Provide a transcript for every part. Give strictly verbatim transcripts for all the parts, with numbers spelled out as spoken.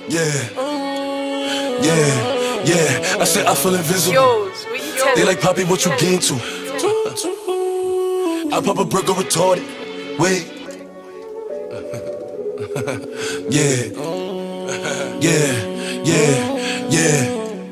Yeah, yeah, yeah. I said I feel invisible. They like, Poppy, what you getting to? I pop a burger retarded. Wait. Yeah, yeah, yeah, yeah.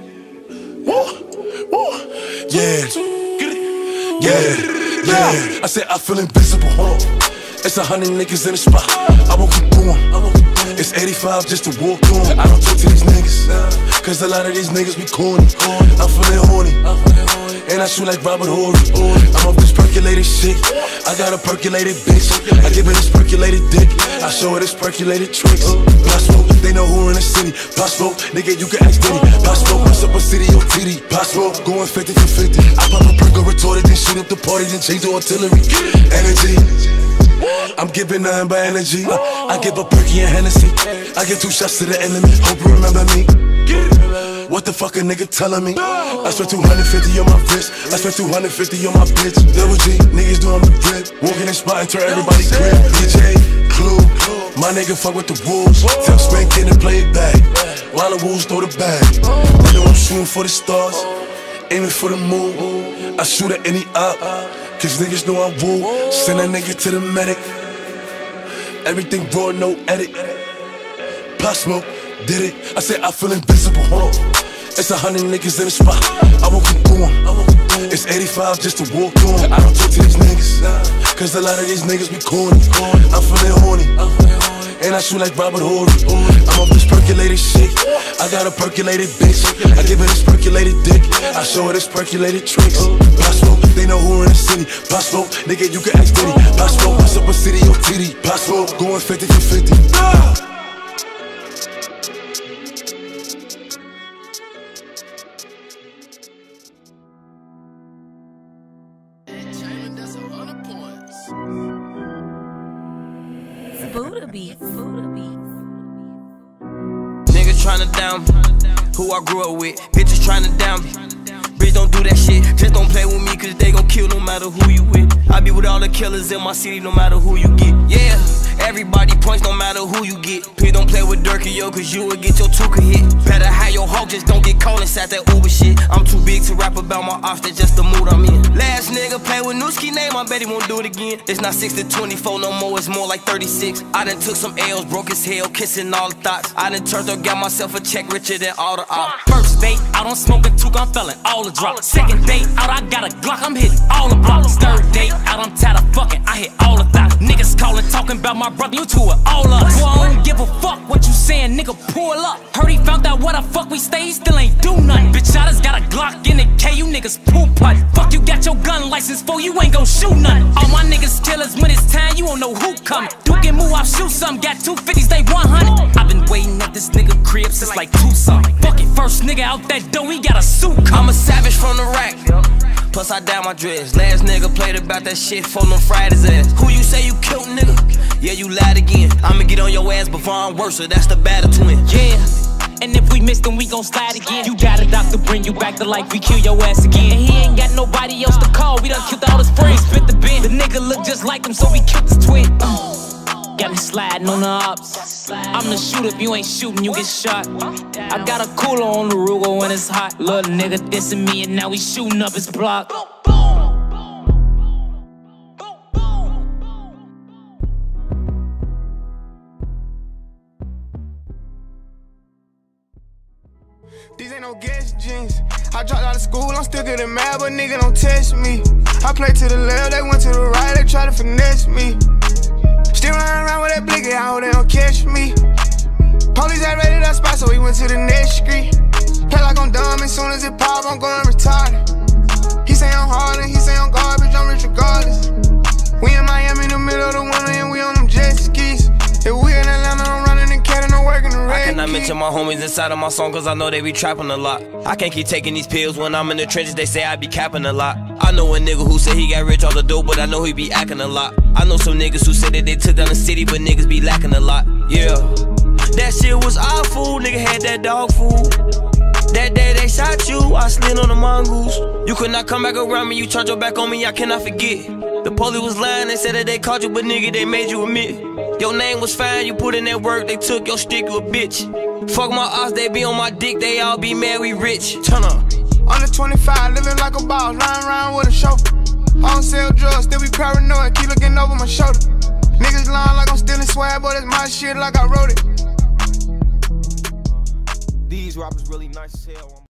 Woo, woo, yeah, yeah, yeah. I said I feel invisible. It's a hundred niggas in the spot. I won't keep going. It's eighty-five just to walk on. I don't talk to these niggas, cause a lot of these niggas be corny. I'm feeling horny, and I shoot like Robert Horry. I'm off this percolated shit. I got a percolated bitch. I give her this percolated dick. I show her this percolated tricks. Possible, they know who in the city. Possible, nigga, you can ask Diddy. Possible, what's up a city or T D? Possible, going fifty for fifty. I pop a perk or retorted, then shoot up the party, then change the artillery. Energy, I'm giving nothing but energy. I give a perky and Hennessy. I give two shots to the enemy. Hope you remember me. What the fuck a nigga telling me? I spent two hundred fifty on my wrist. I spent two hundred fifty on my bitch. Double G, niggas doing the grip. Walking in spot and turn everybody grip. D J, Clue, my nigga fuck with the wolves. Tell Spank in and play it back, while the wolves throw the bag. They know I'm shooting for the stars, aiming for the moon. I shoot at any op, cause niggas know I woo. Send a nigga to the medic. Everything raw, no edit. Pop Smoke, did it. I said I feel invisible. It's a hundred niggas in the spot. I won't keep going. It's eighty-five just to walk on. I don't talk to these niggas, cause a lot of these niggas be corny. I'm feeling horny, and I shoot like Robert Horry. I'm off this percolated shit. I got a percolated bitch. I give her this percolated dick. I show her this percolated tricks. Possible, they know who in the city. Possible, nigga, you can ask Diddy. Possible, what's up a city or T D? Possible, going fifty for fifty. Buddha beats, Buddha beats. Niggas tryna down me, who I grew up with. Bitches tryna down me. Bitch, don't do that shit. Just don't play with me, cause they gon' kill no matter who you with. I be with all the killers in my city, no matter who you get. Yeah, everybody points no matter who you get. Please don't play with Durkee, yo, cause you will get your tuka hit. Better have your hawk, just don't get caught inside that Uber shit. I'm too big to rap about my ops, that's just the mood I'm in. Last nigga play with Newski name, I bet he won't do it again. It's not six to twenty-four no more, it's more like thirty-six. I done took some L's, broke his hell, kissing all the thoughts. I done turned up, got myself a check richer than all the ops. First date out, I'm smoking took, I'm felling all the drops. Second date out, I got a Glock, I'm hitting all the blocks. Third date out, I'm tired of fucking, I hit all the thoughts. Niggas calling, talking about my brother, you two are all up. Boy, I don't give a fuck what you saying, nigga, pull up. Heard he found out where the fuck we stay, he still ain't do nothing. Bitch, I just got a Glock in the K, you niggas poop putt. Fuck, you got your gun license for, you ain't gon' shoot nothing. All my niggas killers, when it's time, you don't know who coming. Duke and move, I'll shoot some, got two fifties, they one hundred. I've been waiting at this nigga crib since like two something. Fuck it, first nigga out that door, he got a suit coming. I'm a savage from the rack, plus I dye my dress. Last nigga played about that shit for no Friday's ass. Who you say you killed, nigga? Yeah, you lied again. I'ma get on your ass before I'm worse, so that's the battle twin. Yeah, and if we miss, then we gon' slide again. You got a doctor, bring you back to life, we kill your ass again. And he ain't got nobody else to call, we done killed all his friends. Spit the bin, the nigga look just like him, so we killed his twin. uh. Got me sliding on the ops. I'm the shooter, if you ain't shooting, you get shot. I got a cooler on the Ruger when it's hot. Little nigga dissing me and now we shooting up his block. These ain't no guess jeans. I dropped out of school, I'm still getting mad, but nigga don't test me. I play to the left, they went to the right, they try to finesse me. Still running around with that blicky, I hope they don't catch me. Police had raided that spot, so we went to the next street. Play like I'm dumb, as soon as it pop, I'm going retarded. He say I'm hard and he say I'm garbage, I'm rich regardless. We in Miami in the middle of the winter and we on them jet skis. If we in Atlanta, I'm running and catting and working the red I cannot key. mention my homies inside of my song, cause I know they be trapping a lot. I can't keep taking these pills when I'm in the trenches, they say I be capping a lot. I know a nigga who said he got rich off the dope, but I know he be acting a lot. I know some niggas who said that they took down the city, but niggas be lacking a lot. Yeah, that shit was awful, nigga had that dog food. That day they shot you, I slid on the mongoose. You could not come back around me, you turned your back on me, I cannot forget. The police was lying, they said that they caught you, but nigga, they made you admit. Your name was fine, you put in that work, they took your stick, you a bitch. Fuck my ops, they be on my dick, they all be mad, we rich. Turn up. Under twenty-five, living like a boss, riding around with a chauffeur. I don't sell drugs, still be paranoid, keep looking over my shoulder. Niggas lying like I'm stealing swag, but it's my shit like I wrote it. These rappers really nice as hell.